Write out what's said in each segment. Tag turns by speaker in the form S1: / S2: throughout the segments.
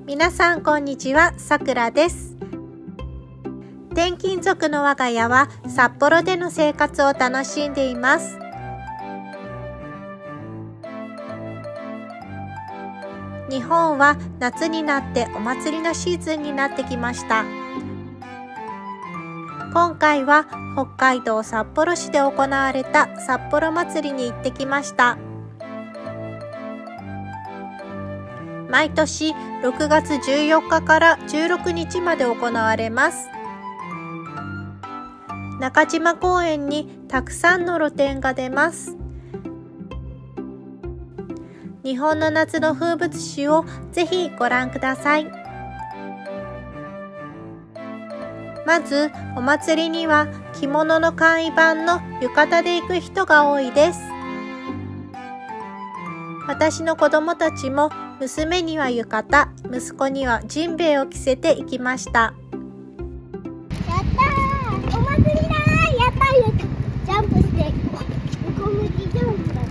S1: 皆さんこんにちは、さくらです。転勤族の我が家は札幌での生活を楽しんでいます。日本は夏になってお祭りのシーズンになってきました。今回は北海道札幌市で行われた札幌祭りに行ってきました。毎年6月14日から16日まで行われます。中島公園にたくさんの露店が出ます。日本の夏の風物詩をぜひご覧ください。まずお祭りには着物の簡易版の浴衣で行く人が多いです。私の子供たちも娘には浴衣、息子にはジンベエを着せて行きました。
S2: やったー、お祭りだー、やったー、ジャンプして横向きジャンプだ。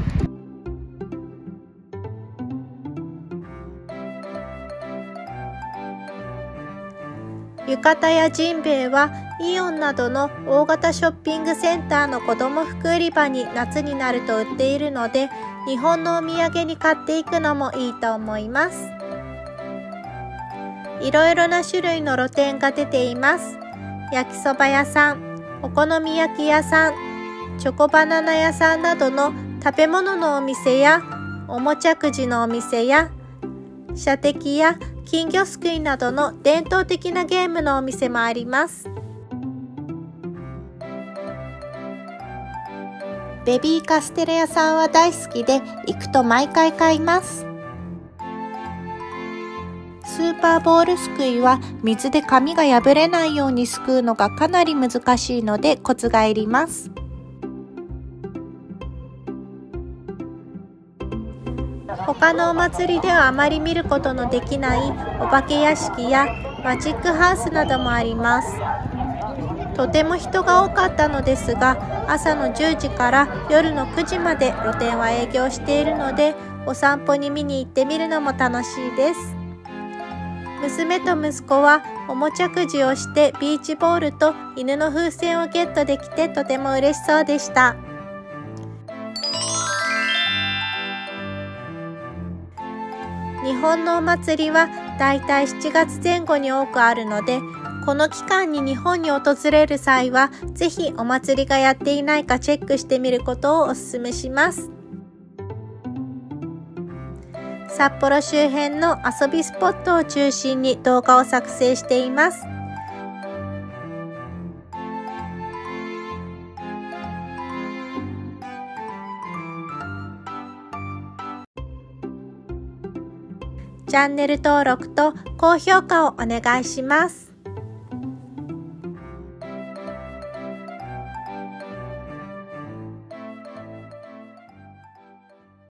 S1: 浴衣やジンベエはイオンなどの大型ショッピングセンターの子ども服売り場に夏になると売っているので、日本のお土産に買っていくのもいいと思います。いろいろな種類の露店が出ています。焼きそば屋さん、お好み焼き屋さん、チョコバナナ屋さんなどの食べ物のお店や、おもちゃくじのお店や、射的や金魚すくいなどの伝統的なゲームのお店もあります。ベビーカステラ屋さんは大好きで行くと毎回買います。スーパーボールすくいは水で紙が破れないようにすくうのがかなり難しいのでコツがいります。他のお祭りではあまり見ることのできないお化け屋敷やマジックハウスなどもあります。とても人が多かったのですが、朝の10時から夜の9時まで露店は営業しているので、お散歩に見に行ってみるのも楽しいです。娘と息子はおもちゃくじをしてビーチボールと犬の風船をゲットできてとても嬉しそうでした。日本のお祭りはだいたい7月前後に多くあるので、この期間に日本に訪れる際はぜひお祭りがやっていないかチェックしてみることをお勧めします。札幌周辺の遊びスポットを中心に動画を作成しています。チャンネル登録と高評価をお願いします。